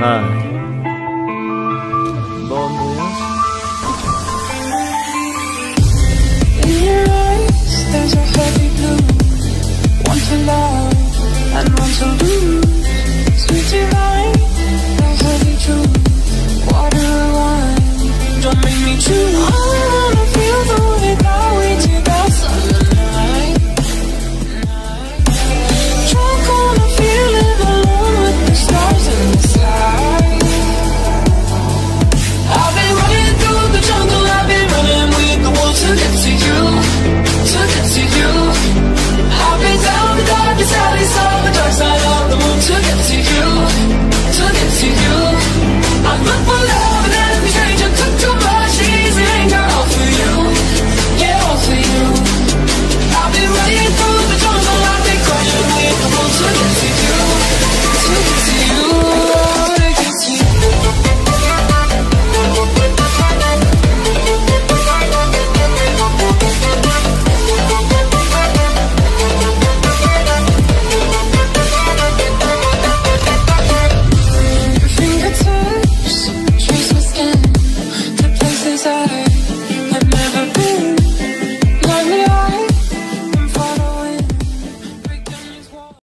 Bondoyuz. In your eyes, there's a heavy blue. One to love and one to lose. Sweet your